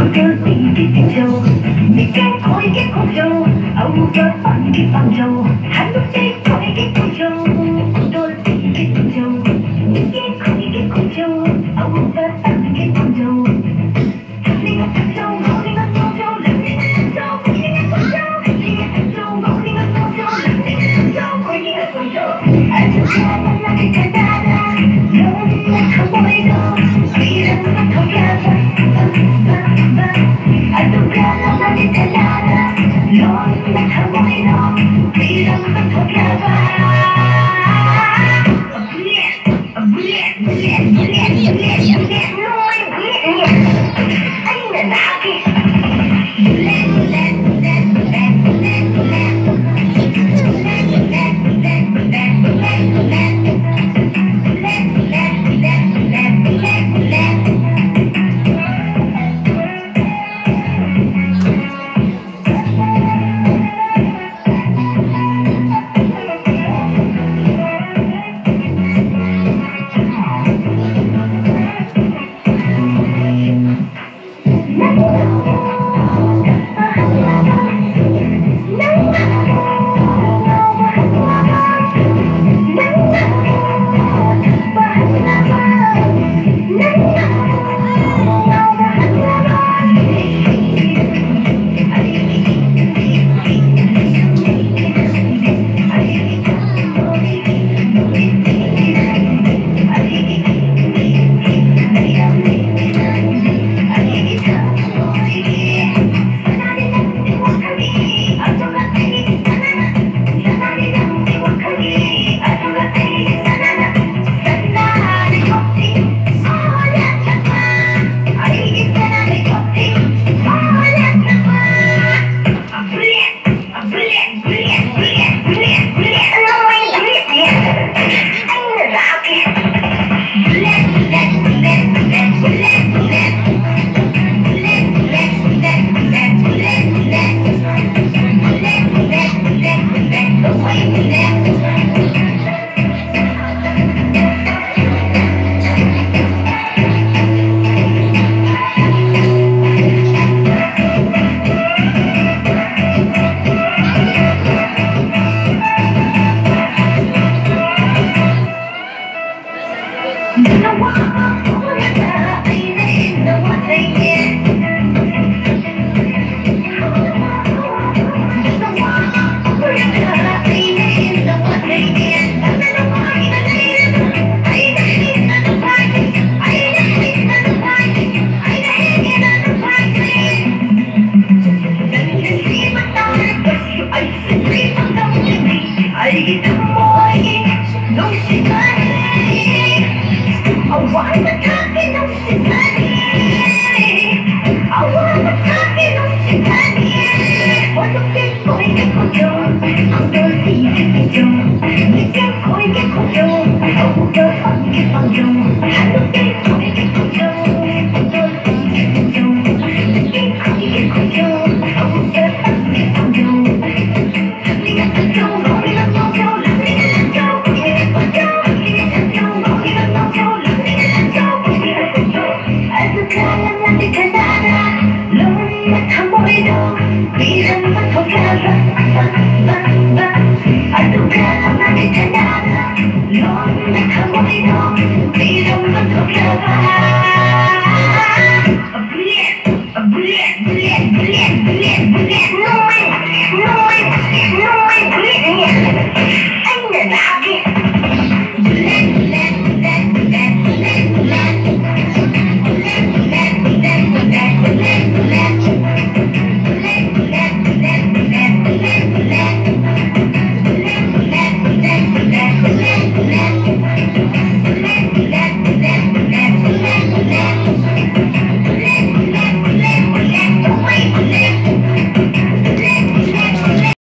cơ tình cái tình châu mình cái khối cái con châu ông vợ bằng cái bằng châu hắn lúc đây khối cái con châu tôi tình cái tình châu mình cái khối cái con châu ông vợ bằng cái bằng châu thằng đi ngắt châu ngồi đi ngắt châu lần đi ngắt châu ngồi đi ngắt châu đi ngắt châu ngồi đi ngắt châu lần đi ngắt châu ngồi đi ngắt châu anh chưa cho là cái cái ta đã luôn là không có gì đâu vì rằng nó không ra I don't care about the Canada, Lord, that's how I know. Freedom from forever. Because